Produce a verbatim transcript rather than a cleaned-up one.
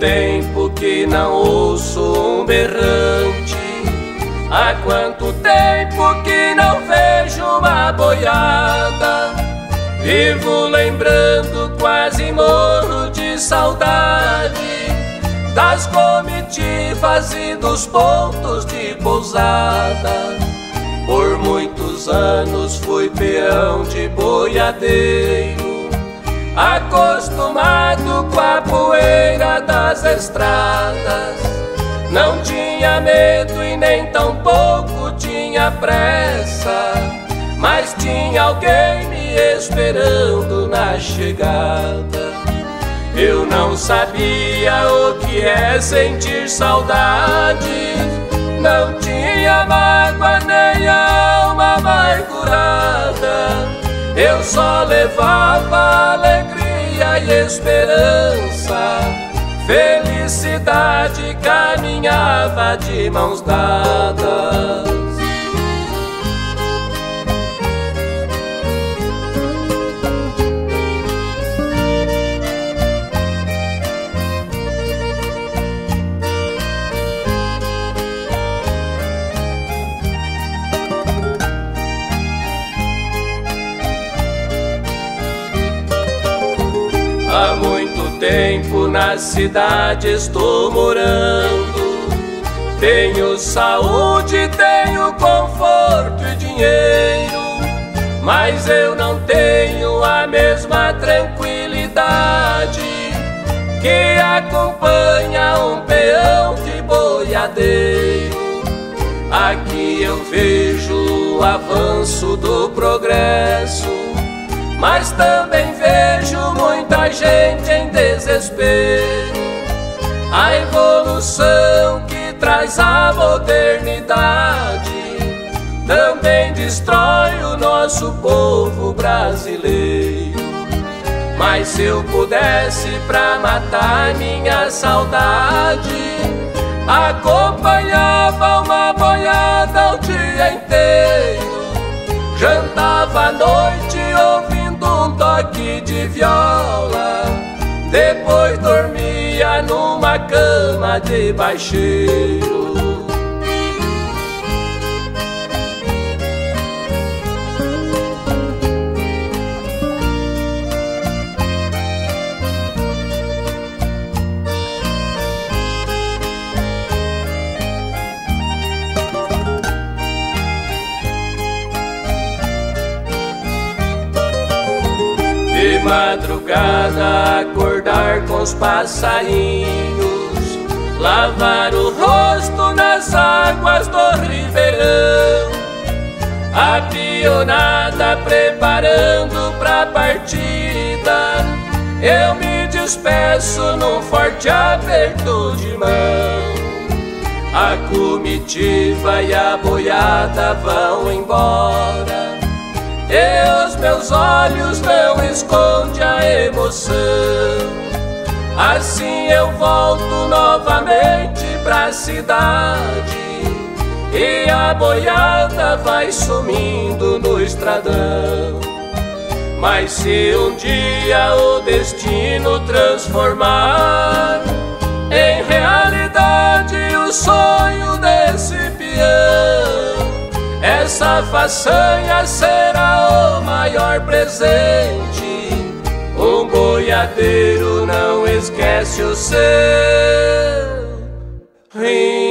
tempo que não ouço um berrante, há quanto tempo que não vejo uma boiada. Vivo lembrando, quase morro de saudade das comitivas e dos pontos de pousada. Por muitos anos fui peão de boiadeiro, acostumado com a poeira das estradas. Não tinha medo e nem tampouco tinha pressa, mas tinha alguém me esperando na chegada. Eu não sabia o que é sentir saudade, não tinha mágoa nem alma amargurada. Eu só levava alegria e esperança, felicidade caminhava de mãos dadas. Há muito tempo na cidade estou morando, tenho saúde, tenho conforto e dinheiro, mas eu não tenho a mesma tranquilidade que acompanha um peão de boiadeiro. Aqui eu vejo o avanço do progresso, mas também vejo muita gente em desespero. A evolução que traz a modernidade também destrói o nosso povo brasileiro. Mas se eu pudesse pra matar minha saudade, acompanhava uma boiada o dia inteiro, jantava à noite ouvindo um toque de viola, depois dormia numa cama de baixeiro. De madrugada acordar com os passarinhos, lavar o rosto nas águas do ribeirão, a pionada preparando pra partida, eu me despeço num forte aperto de mão. A comitiva e a boiada vão embora, e os meus olhos não escondem a emoção. Assim eu volto novamente pra cidade, e a boiada vai sumindo no estradão. Mas se um dia o destino transformar em realidade o sonho desse peão, essa façanha será o maior presente. Um boiadeiro não esquece o seu